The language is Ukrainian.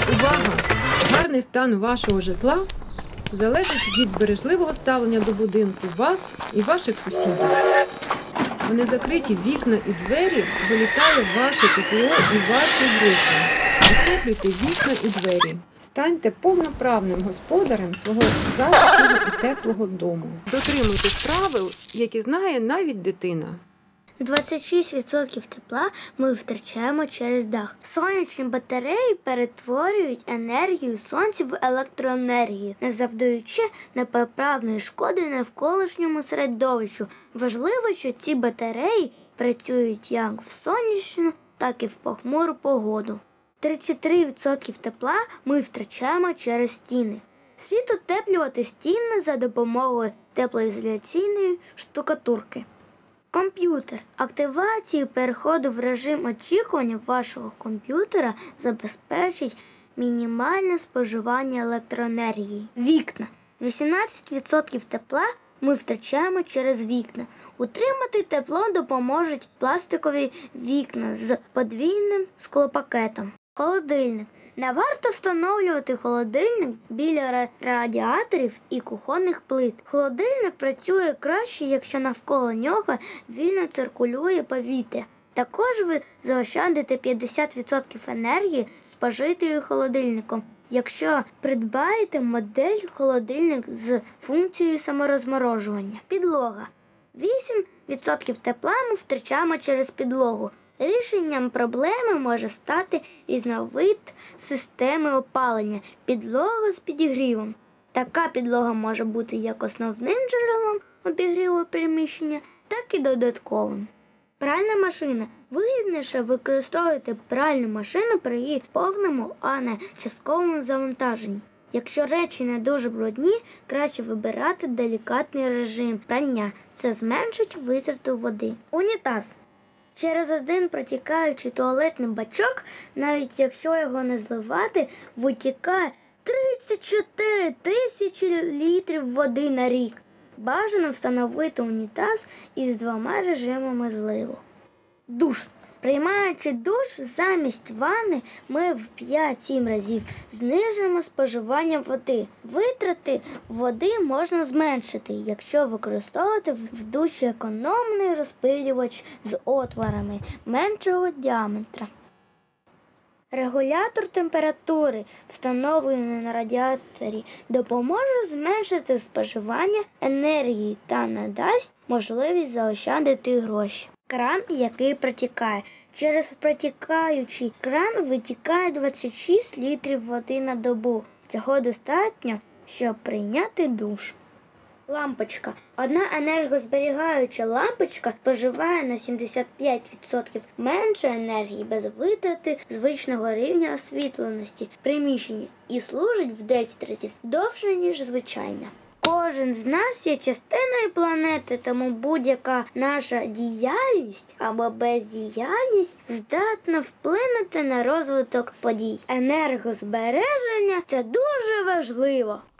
Увага! Гарний стан вашого житла залежить від бережливого ставлення до будинку вас і ваших сусідів. Вони закриті вікна і двері, вилітає ваше тепло і ваші гроші. Утеплюйте вікна і двері. Станьте повноправним господарем свого затишного і теплого дому. Дотримуйтесь правил, які знає навіть дитина. 26% тепла ми втрачаємо через дах. Сонячні батареї перетворюють енергію сонця в електроенергію, не завдаючи непоправної шкоди навколишньому середовищу. Важливо, що ці батареї працюють як в сонячну, так і в похмуру погоду. 33% тепла ми втрачаємо через стіни. Слід утеплювати стіни за допомогою теплоізоляційної штукатурки. Комп'ютер. Активацію переходу в режим очікування вашого комп'ютера забезпечить мінімальне споживання електроенергії. Вікна. 18% тепла ми втрачаємо через вікна. Утримати тепло допоможуть пластикові вікна з подвійним склопакетом. Холодильник. Не варто встановлювати холодильник біля радіаторів і кухонних плит. Холодильник працює краще, якщо навколо нього вільно циркулює повітря. Також ви заощадите 50% енергії, спожитої холодильником, якщо придбаєте модель холодильник з функцією саморозморожування. Підлога. 8% тепла ми втрачаємо через підлогу. Рішенням проблеми може стати різновид системи опалення – підлога з підігрівом. Така підлога може бути як основним джерелом обігріву приміщення, так і додатковим. Пральна машина. Вигідніше використовувати пральну машину при її повному, а не частковому завантаженні. Якщо речі не дуже брудні, краще вибирати делікатний режим прання. Це зменшить витрату води. Унітаз. Через один протікаючий туалетний бачок, навіть якщо його не зливати, витікає 34 тисячі літрів води на рік. Бажано встановити унітаз із 2 режимами зливу. Душ. Приймаючи душ замість ванни, ми в 5-7 разів знижуємо споживання води. Витрати води можна зменшити, якщо використовувати в душі економний розпилювач з отворами меншого діаметра. Регулятор температури, встановлений на радіаторі, допоможе зменшити споживання енергії та надасть можливість заощадити гроші. Кран, який протікає. Через протікаючий кран витікає 26 літрів води на добу. Цього достатньо, щоб прийняти душ. Лампочка. Одна енергозберігаюча лампочка споживає на 75% менше енергії без витрати звичного рівня освітленості в приміщенні і служить в 10 разів довше, ніж звичайна. Кожен з нас є частиною планети, тому будь-яка наша діяльність або бездіяльність здатна вплинути на розвиток подій. Енергозбереження – це дуже важливо.